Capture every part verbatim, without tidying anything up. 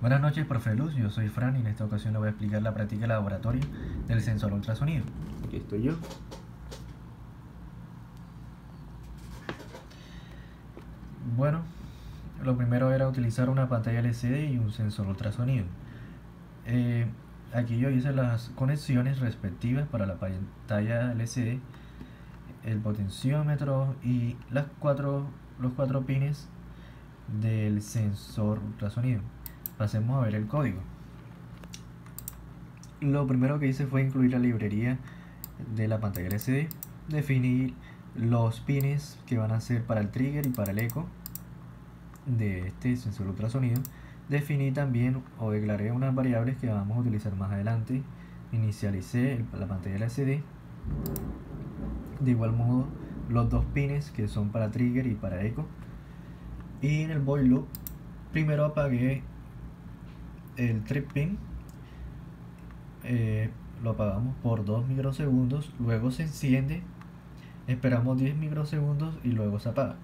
Buenas noches, profe Luz, yo soy Fran y en esta ocasión le voy a explicar la práctica de laboratorio del sensor ultrasonido. Aquí estoy yo. Bueno, lo primero era utilizar una pantalla L C D y un sensor ultrasonido. Eh, aquí yo hice las conexiones respectivas para la pantalla L C D, el potenciómetro y las cuatro, los cuatro pines del sensor ultrasonido. Pasemos a ver el código. Lo primero que hice fue incluir la librería de la pantalla L C D, definir los pines que van a ser para el trigger y para el eco de este sensor ultrasonido. Definí también o declaré unas variables que vamos a utilizar más adelante. Inicialicé la pantalla L C D. De igual modo, los dos pines que son para trigger y para eco. Y en el void loop, primero apagué el trip pin. Eh, lo apagamos por dos microsegundos, luego se enciende, esperamos diez microsegundos y luego se apaga.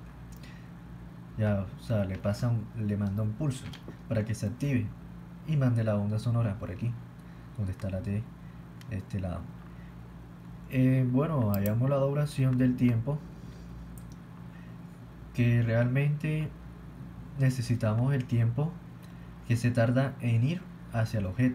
Ya, o sea, le pasa un, le manda un pulso para que se active y mande la onda sonora por aquí, donde está la T de este lado. Eh, bueno, hallamos la duración del tiempo, que realmente necesitamos el tiempo que se tarda en ir hacia el objeto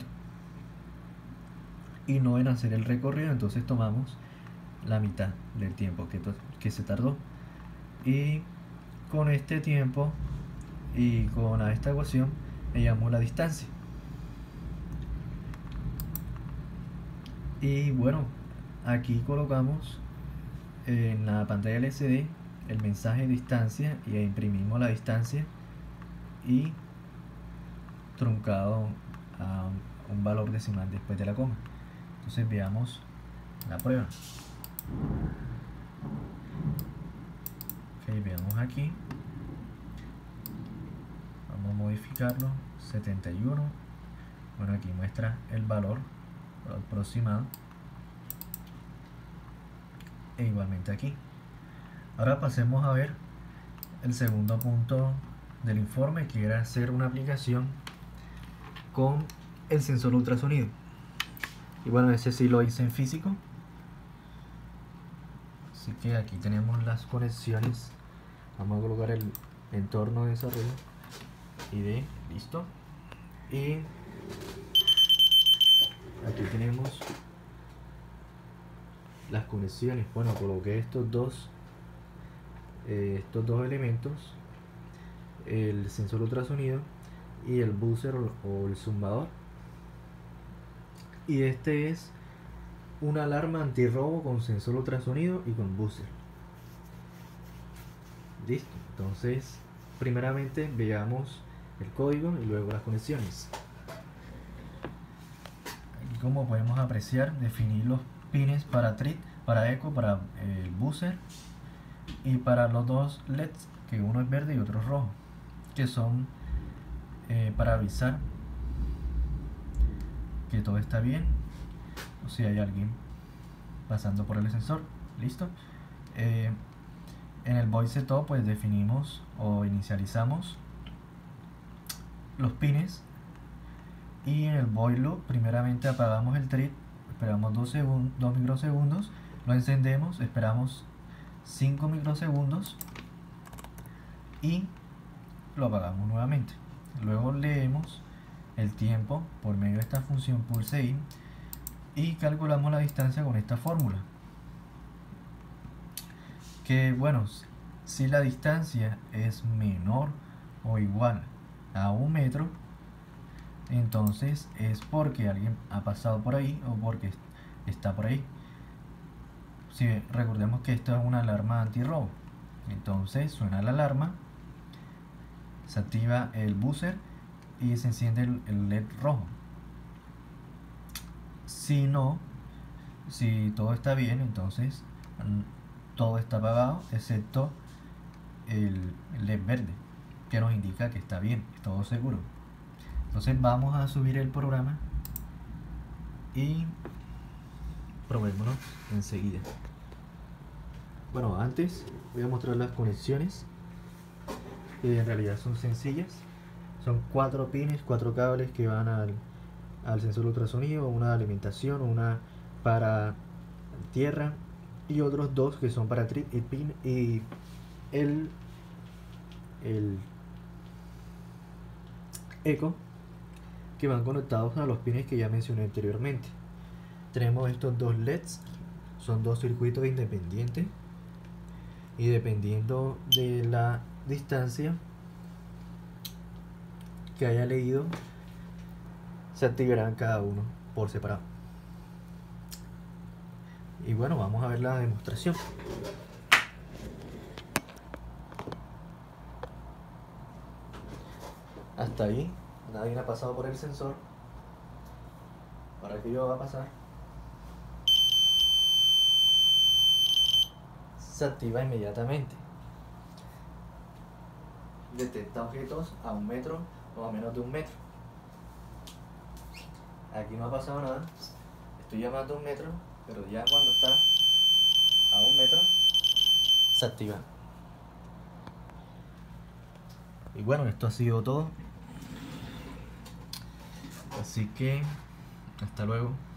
y no en hacer el recorrido. Entonces tomamos la mitad del tiempo que, que se tardó, y con este tiempo y con esta ecuación hallamos la distancia. Y bueno, aquí colocamos en la pantalla L C D el mensaje distancia y imprimimos la distancia y truncado a un valor decimal después de la coma. Entonces veamos la prueba. Ok, veamos aquí. Vamos a modificarlo. setenta y uno. Bueno, aquí muestra el valor aproximado. E igualmente aquí. Ahora pasemos a ver el segundo punto del informe, que era hacer una aplicación con el sensor ultrasonido. Y bueno, ese sí lo hice en físico. Así que aquí tenemos las conexiones. Vamos a colocar el entorno de desarrollo y de listo. Y aquí tenemos las conexiones. Bueno, coloqué estos dos eh, estos dos elementos, el sensor ultrasonido y el buzzer o, o el zumbador. Y este es una alarma antirrobo con sensor ultrasonido y con buzzer. Listo. Entonces, primeramente veamos el código y luego las conexiones. Aquí, como podemos apreciar, definí los pines para trip, para eco, para el buzzer y para los dos L E Ds, que uno es verde y otro es rojo, que son eh, para avisar que todo está bien o si hay alguien pasando por el sensor. Listo. Eh, en el void setup pues definimos o inicializamos los pines, y en el void loop primeramente apagamos el trip, esperamos dos microsegundos, lo encendemos, esperamos cinco microsegundos y lo apagamos nuevamente. Luego leemos el tiempo por medio de esta función pulseIn y calculamos la distancia con esta fórmula, que bueno, si la distancia es menor o igual a un metro, entonces es porque alguien ha pasado por ahí o porque está por ahí. Si recordemos que esto es una alarma antirrobo, entonces suena la alarma, se activa el buzzer y se enciende el, el L E D rojo. Si no, si todo está bien, entonces todo está apagado excepto el L E D verde, que nos indica que está bien, todo seguro. Entonces vamos a subir el programa y probémonos enseguida. Bueno, antes voy a mostrar las conexiones, que en realidad son sencillas. Son cuatro pines, cuatro cables que van al, al sensor de ultrasonido, una de alimentación, una para tierra y otros dos que son para trip y pin y el, el eco, que van conectados a los pines que ya mencioné anteriormente. Tenemos estos dos L E Ds, son dos circuitos independientes y dependiendo de la distancia que haya leído se activarán cada uno por separado. Y bueno, vamos a ver la demostración. Hasta ahí nadie ha pasado por el sensor. Ahora que yo va a pasar, se activa inmediatamente. Detecta objetos a un metro o a menos de un metro. Aquí no ha pasado nada. Estoy llamando a un metro, pero ya cuando está a un metro se activa. Y bueno, esto ha sido todo. Así que hasta luego.